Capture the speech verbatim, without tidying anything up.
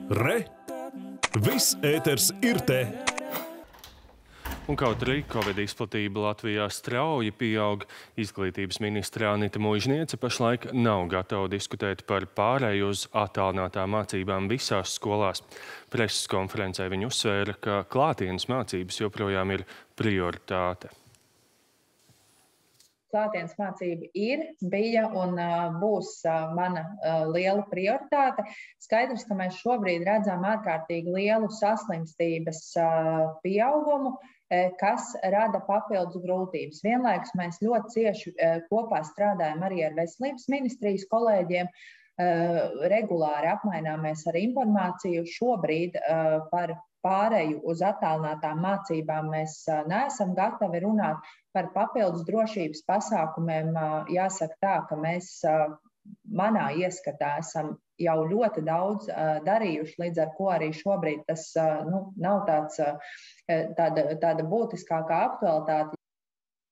Re! Viss ēters ir te! Un kaut arī Covid izplatība Latvijā strauji pieaug, izglītības ministre Anita Muižniece pašlaik nav gatava diskutēt par pārēju uz attālinātām mācībām visās skolās. Preses konferencē viņa uzsvēra, ka klātienes mācības joprojām ir prioritāte. Klātienes mācība ir, bija un uh, būs uh, mana uh, liela prioritāte. Skaidrs, ka mēs šobrīd redzam ārkārtīgi lielu saslimstības uh, pieaugumu, eh, kas rada papildus grūtības. Vienlaikus mēs ļoti cieši eh, kopā strādājam arī ar veselības ministrijas kolēģiem. Uh, regulāri apmaināmies ar informāciju. Šobrīd uh, par pāreju uz attālinātām mācībām mēs uh, neesam gatavi runāt. Par papildus drošības pasākumiem uh, jāsaka tā, ka mēs uh, manā ieskatā esam jau ļoti daudz uh, darījuši, līdz ar ko arī šobrīd tas uh, nu, nav tāds, uh, tāda, tāda būtiskākā aktualitāte.